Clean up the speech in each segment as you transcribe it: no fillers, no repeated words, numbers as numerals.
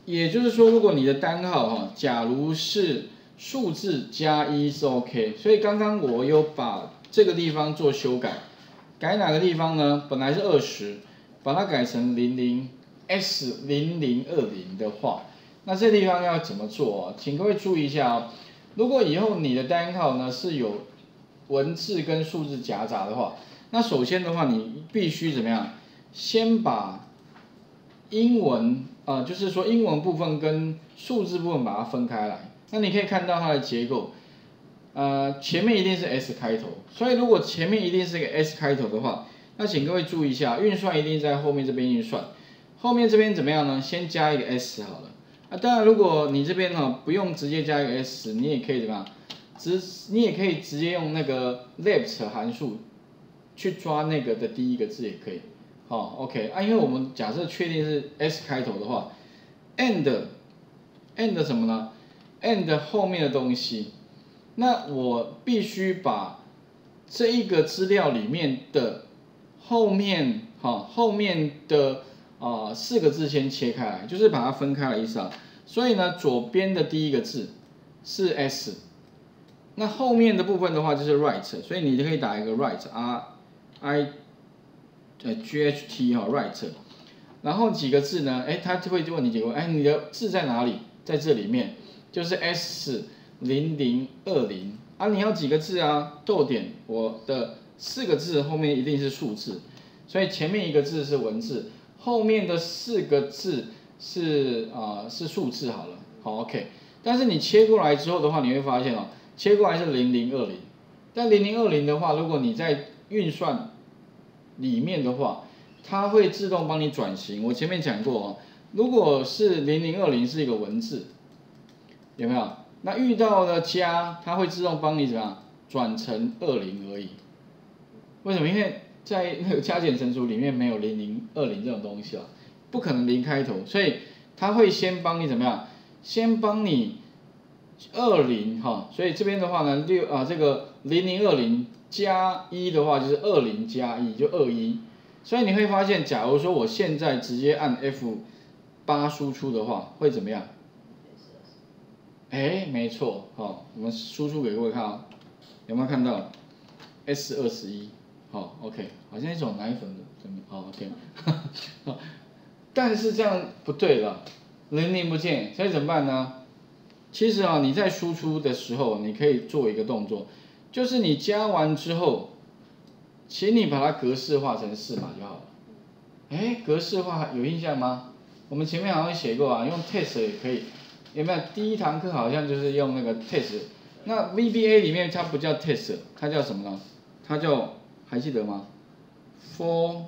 也就是说，如果你的单号哈，假如是数字加1是 OK， 所以刚刚我有把这个地方做修改，改哪个地方呢？本来是20，把它改成00S0020的话，那这地方要怎么做啊？请各位注意一下哦。如果以后你的单号呢是有文字跟数字夹杂的话，那首先的话，你必须怎么样？先把英文就是说英文部分跟数字部分把它分开来。那你可以看到它的结构，前面一定是 S 开头，所以如果前面一定是一个 S 开头的话，那请各位注意一下，运算一定在后面这边运算。后面这边怎么样呢？先加一个 S 好了。当然如果你这边不用直接加一个 S， 你也可以怎么样？你也可以直接用那个 left 函数去抓那个的第一个字也可以。OK 因为我们假设确定是 S 开头的话 ，and 什么呢 ？and 后面的东西，那我必须把这一个资料里面的后面的4个字先切开来，就是把它分开的意思啊。所以呢，左边的第一个字是 S， 那后面的部分的话就是 right， 所以你就可以打一个 right，GHT right， 然后几个字呢？它就会问你几个问，你的字在哪里？在这里面，就是 S0020你要几个字啊？逗点，我的4个字后面一定是数字，所以前面一个字是文字，后面的4个字是数字好了，好 OK。但是你切过来之后的话，你会发现切过来是0020，但0020的话，如果你在运算里面的话，它会自动帮你转型。我前面讲过如果是0020是一个文字，有没有？那遇到了加，它会自动帮你怎么样转成20而已。为什么？因为在那个加减乘除里面没有0020这种东西不可能0开头，所以它会先帮你怎么样？先帮你20所以这边的话呢，这个0020加1的话就是20加1就21，所以你会发现，假如说我现在直接按 F8输出的话，会怎么样？没错，我们输出给各位看有没有看到 S21？ OK， 好像一种奶粉的，OK， 但是这样不对了，00不见，所以怎么办呢？其实你在输出的时候，你可以做一个动作，就是你加完之后，请你把它格式化成4码就好了。格式化有印象吗？我们前面好像写过用 test 也可以，有没有？第一堂课好像就是用那个 test， 那 VBA 里面它不叫 test， 它叫什么呢？它叫还记得吗 ？format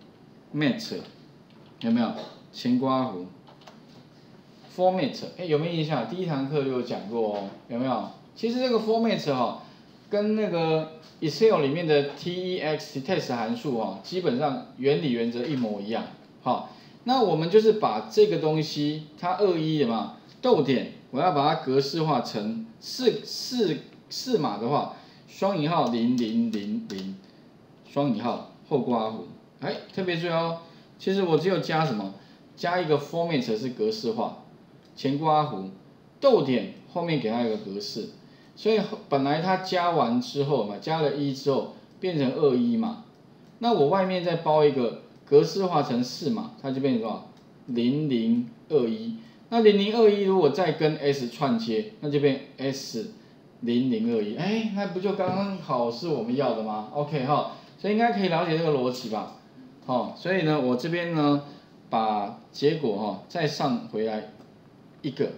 有没有？前刮弧。format 有没有印象？第一堂课就有讲过有没有？其实这个 format 跟那个 Excel 里面的 text test 函数基本上原理原则一模一样。那我们就是把这个东西它21的嘛，逗点，我要把它格式化成4码的话，双引号0000，双引号后刮弧。特别注意其实我只有加什么？加一个 format 是格式化。前刮弧，逗点后面给它一个格式，所以本来它加完之后嘛，加了1之后变成21嘛，那我外面再包一个格式化成4码，它就变成多少？0021。那0021如果再跟 S 串接，那就变 S0021。那不就刚刚好是我们要的吗 ？OK 所以应该可以了解这个逻辑吧？所以呢，我这边呢把结果再上回来。一个，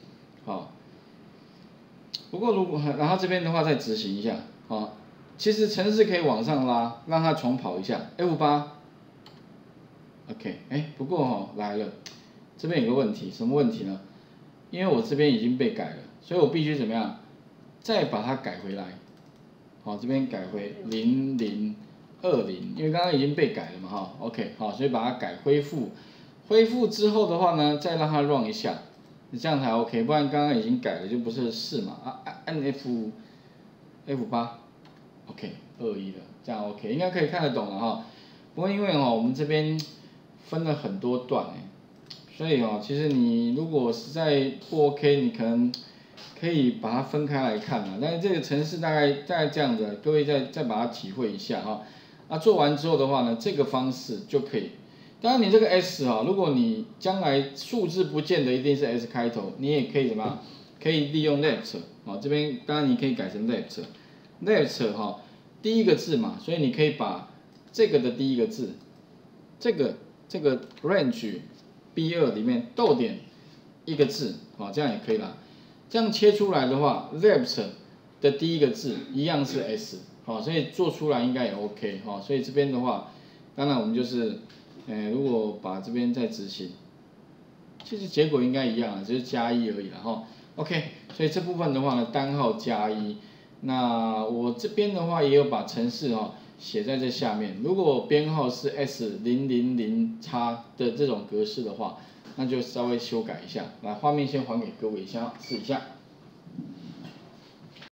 不过然后这边的话再执行一下，其实程式可以往上拉，让它重跑一下 F8， OK， 不过来了，这边有个问题，什么问题呢？因为我这边已经被改了，所以我必须怎么样？再把它改回来，这边改回0020，因为刚刚已经被改了嘛，OK， 所以把它改恢复之后的话呢，再让它 run 一下。这样才 OK， 不然刚刚已经改了，就不是4嘛按 F8 ，OK 21了，这样 OK， 应该可以看得懂了不过因为我们这边分了很多段所以其实你如果实在不 OK， 你可能可以把它分开来看嘛。但是这个程式大概这样子，各位再把它体会一下哈。做完之后的话呢，这个方式就可以。当然你这个 S 如果你将来数字不见得一定是 S 开头，你也可以怎么样？可以利用 left 这边当然你可以改成 left 第一个字嘛，所以你可以把这个的第一个字，这个 range B2 里面逗点一个字，这样也可以啦。这样切出来的话 ，left 的第一个字一样是 S， 所以做出来应该也 OK， 所以这边的话，当然我们就是，如果把这边再执行，其实结果应该一样，只是加1而已啦OK， 所以这部分的话呢，单号加1。那我这边的话也有把程式写在这下面。如果编号是 S000X 的这种格式的话，那就稍微修改一下。来，画面先还给各位一下，试一下。